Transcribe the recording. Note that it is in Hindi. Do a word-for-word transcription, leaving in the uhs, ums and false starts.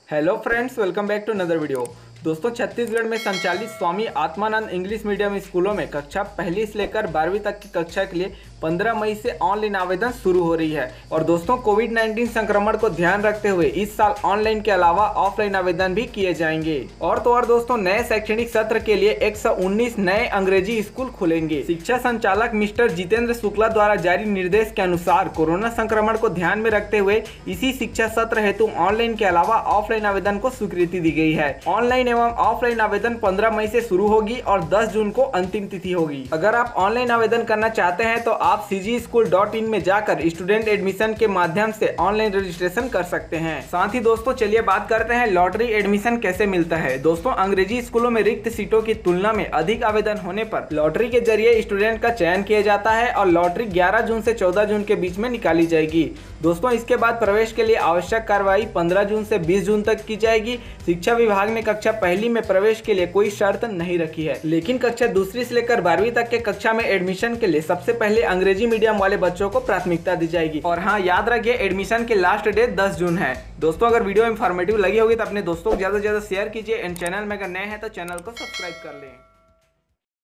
Hello friends, welcome back to another video. दोस्तों, छत्तीसगढ़ में संचालित स्वामी आत्मानंद इंग्लिश मीडियम स्कूलों में कक्षा पहली से लेकर बारहवीं तक की कक्षा के लिए पंद्रह मई से ऑनलाइन आवेदन शुरू हो रही है। और दोस्तों, कोविड उन्नीस संक्रमण को ध्यान रखते हुए इस साल ऑनलाइन के अलावा ऑफलाइन आवेदन भी किए जाएंगे। और तो और दोस्तों, नए शैक्षणिक सत्र के लिए एक सौ उन्नीस नए अंग्रेजी स्कूल खुलेंगे। शिक्षा संचालक मिस्टर जितेंद्र शुक्ला द्वारा जारी निर्देश के अनुसार कोरोना संक्रमण को ध्यान में रखते हुए इसी शिक्षा सत्र हेतु ऑनलाइन के अलावा ऑफलाइन आवेदन को स्वीकृति दी गई है। ऑनलाइन एवं ऑफलाइन आवेदन पंद्रह मई से शुरू होगी और दस जून को अंतिम तिथि होगी। अगर आप ऑनलाइन आवेदन करना चाहते हैं तो आप सी जी स्कूल डॉट इन में जाकर स्टूडेंट एडमिशन के माध्यम से ऑनलाइन रजिस्ट्रेशन कर सकते हैं। साथ ही दोस्तों, चलिए बात करते हैं लॉटरी एडमिशन कैसे मिलता है। दोस्तों, अंग्रेजी स्कूलों में रिक्त सीटों की तुलना में अधिक आवेदन होने पर लॉटरी के जरिए स्टूडेंट का चयन किया जाता है और लॉटरी ग्यारह जून से चौदह जून के बीच में निकाली जाएगी। दोस्तों, इसके बाद प्रवेश के लिए आवश्यक कार्रवाई पंद्रह जून से बीस जून तक की जाएगी। शिक्षा विभाग ने कक्षा पहली में प्रवेश के लिए कोई शर्त नहीं रखी है, लेकिन कक्षा दूसरी से लेकर बारहवीं तक के कक्षा में एडमिशन के लिए सबसे पहले अंग्रेजी मीडियम वाले बच्चों को प्राथमिकता दी जाएगी। और हाँ, याद रखिए, एडमिशन की लास्ट डेट दस जून है। दोस्तों, अगर वीडियो इंफॉर्मेटिव लगी होगी तो अपने दोस्तों को ज्यादा से ज्यादा शेयर कीजिए एंड चैनल में अगर नए हैं तो चैनल को सब्सक्राइब कर लें।